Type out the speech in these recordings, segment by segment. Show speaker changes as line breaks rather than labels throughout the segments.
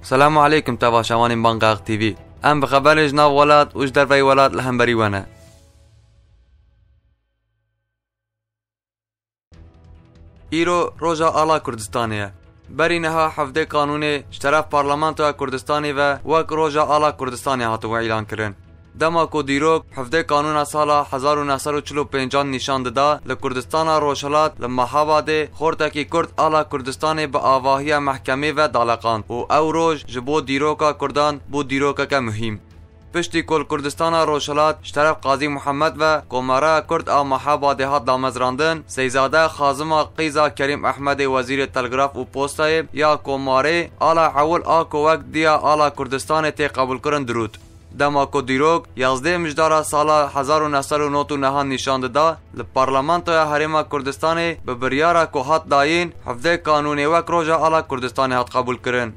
السلام عليكم تابع شوانين بانقاق تي في. ام بخبر جناب ولات وش در في ولات الهمبري وانا ایرو روژا آلا کردستانیه. بری نها حفظه قانونی اشتراف پارلمانتو کردستانی و وک روژا آلا کردستانی هاتو اعلان کرن. دما کو دیروک حفظه قانون سالا 1945 نشان داده لکردستان روشلات لمحاباده خورتکی کرد آلا کردستانی با آواهی محکمه و دالقان و او روژ جبو دیروکا کردان بو دیروکا که مهم. پشتی کل کردستان روشلات اشتراف قاضی محمد و قمره کرد محاباده هات دامزراندن سیزاده خازم قیزا کریم احمد وزیر تلگراف و پوستای یا قماره آلا اول آکو وقت دیا آلا کردستان تی قبول کرن درود. دما کو دیروک 11 مجدار سال 1999 نشان داده لپارلمانتو حریم کردستان به بریارا کو هات داین حفظه قانونی وک روژا آلا کردستان هات قبول کرن.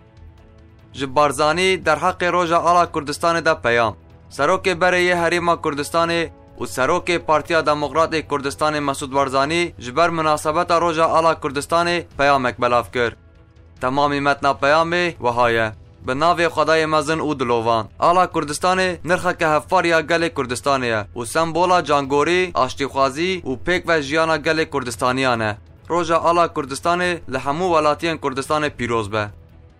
جبارزانی در حق روژا آلا کردستان دا پیام سروک برای حریم کردستان و سروک پارتیا دموکرات کردستان مسعود بارزانی جبر مناسبت روژا آلا کردستان پیامک بلاف کرد. تمامی متن پیام وهایه به ناو خدای مزن و دلوان آلا کردستان نرخه که هفاریا گل کردستانیه و سمبولا جانگوری آشتیخوازی و پیک و جیانا گل کردستانیانه. روژا آلا کردستان لحمو ولاتین کردستان پیروز به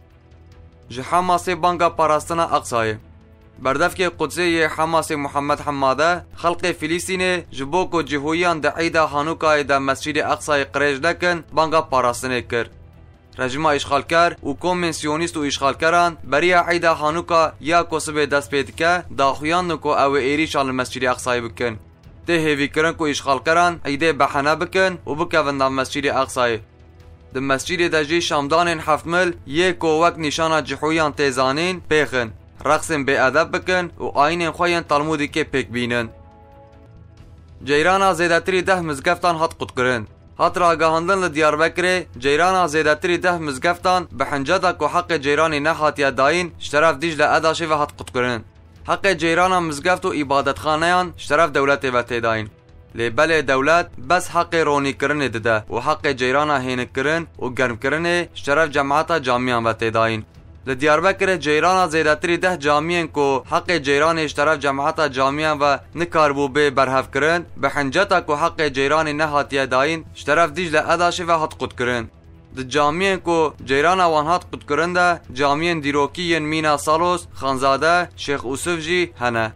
جه حماس بانگا پاراستنا اقصای بردف که قدسی حماس محمد حماده خلق فلسطین جبوکو جهویان ده عیدا هانوکای ده مسجد اقصای قریج دکن بانگا پاراستنه کرد. رژیم اشغالگر و کمونیست و اشغالگران برای عیدا هانوکا یا کسب دست پید که داخویان نکو او ایریشان مسجد اقصای بکن. ده هیوی کرن کو اشغالگران عیده بحنه بکن و بکوند مسجد اقصای. د مسجد دجی شامدان هفتمل یک وک نشانه جحویان تیزانین پیخن رقصن به ادب بکن و آین خوین تلمودی که پیک بینن. جیرانا زیدتری 10 مزگفتان هات قد کرن. هات را آگاهاندن لدیاربکر جیرانا زیدتری 10 مزگفتان به حنجدا کو حق جیرانی نهات یا داین اشتراف دیج لعداشی و هات قد کرن. حق جیرانا مزگفت و عبادت خانیان اشتراف دولت و تیداین. لیبل دولت بس حق رونی کرن دده و حق جیرانا هینک کرن و گرم کرن اشتراف جماعتا جامعان و تیداین. لدیاربکر جیرانا زیدتری 10 جامعین کو حق جیران اشتراف جماعتا جامعان و نکاربو به برهف کرن به حنجتا کو حق جیرانی نهاتیه داین اشتراف دیج لعداشی و حد قد کرن. د جامعین کو جیرانا وان حد قد کرن ده جامعین دیروکیین مینا سالوس خانزاده شیخ اوسف جی هنه.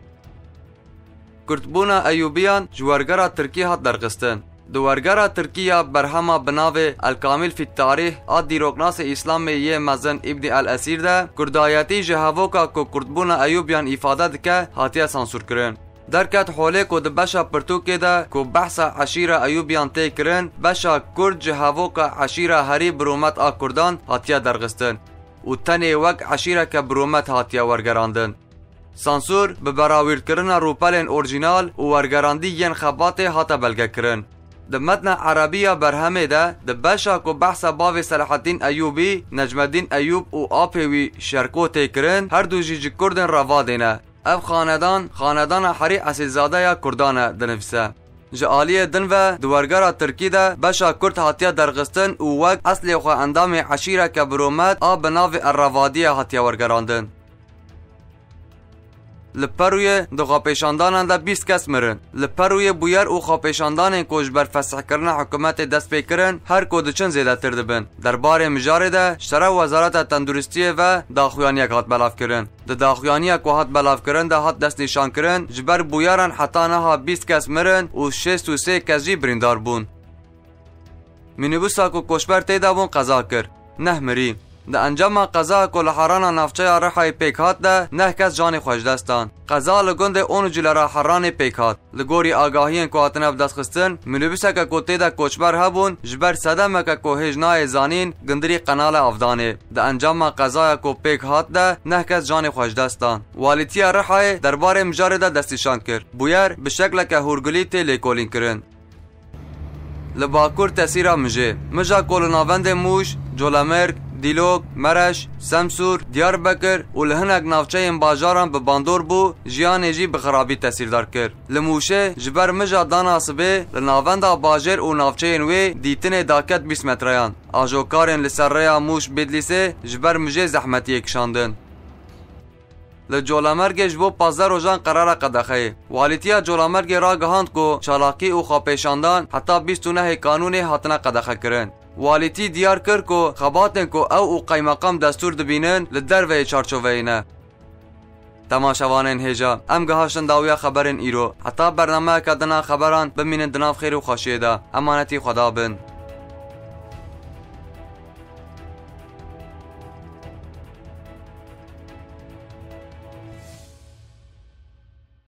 کردبونا ایوبیان جوارگرا ترکی هات درگستن. دوارگرا ترکیه برهما بناوه الکامل فی التاریخ آد دیروکناس اسلام یه مزن ابن الاسیر ده کردایتی جهاوکا کو کردبونا ایوبیان افاده دکه هاتیه سانسور کرن. درکت حوله کو د بشا پرتوکه ده کو بحثا عشیره ایوبیان تی کرن بشا کرد جهاوکا عشیره هری برومت آ کردان هاتیه درگستن و تنی وک عشیره که برومت هاتیه ورگراندن. سانسور به براویل کرن روپلین اورجینال و ورگراندی ین خبات هاتا بلگه کرن. د متن عربیه برهمه ده د بشا کو بحث باوی صلاح الدین ایوبی نجم الدین ایوب و آپوی شرکو تی کرن هر دو جیجی کردن روادینه. اف خاندان حری اصیلزاده یا کردانه دنفسه. جعالیه دن و دوارگرا ترکی ده بشا کرد هاتیه درغستن و وک اصلی خو اندام عشیره که برومت آب بناو الروادیه هاتیه ورگراندن. لپروی دو خاپیشاندانان ده 20 کس مرن. لپروی بویر او خاپیشاندان کوش بر فسح کرن حکومت دست پیکرن هر کودچن زیده تر دبن. دربار مجاره ده شرع وزارت تندرستی و داخویانی هات بلاف کرن. ده داخویانی هات بلاف کرن ده هات دست نشان کرن جبر بویران حتی نها 20 کس مرن و 63 کس جی بریندار بون. مینیبوسا کو کوشبر تیدا بون قضا کر. نه مری. ده انجام قضا کل حران نافچه رحای پیکات ده نه کس جان خوش دستان. قضا لگند اون جلرا حران پیکات. لگوری آگاهین کو اتنف دست خستن منوبیسه که کوتی ده کوچبر هبون جبر صدمه که کو هجنای زانین گندری قنال افدانه. ده انجام قضا کو پیکات ده نه کس جان خوش دستان. والیتی رحای دربار مجاره ده دستشان کرد. بویر به شکل که هورگلی تی لیکولین کرن. لباکور تسیرا مجا کولوناوند موش جولامرگ دیلوک، مرش، سمسور، دیاربکر و لهنک ناوچه باجاران به باندور بو جیان جی به خرابی تاثیردار کرد. لموشه جبر مجا دانا سبه لناوندا باجر و ناوچه وی دیتن داکت 20 متریان. آجوکارن لسر ریا موش بدلیسه جبر مجه زحمتی کشاندن. لجولامرگ جبو 15 روزان قرار قدخه. والیتیا جولامرگ را گهاند کو چالاکی او خوابیشاندان حتی 29 قانون هاتنا قدخه کرن. والیتی دیار کر کو خباتن کو او قیمقام دستور دبینن لدر و چارچوبینه. تماشاوانین هجا ام گهاشتن داویا خبرن ایرو حتی برنامه کدنا خبران بمینن دناف خیر و خوشیده. امانتی خدا بند.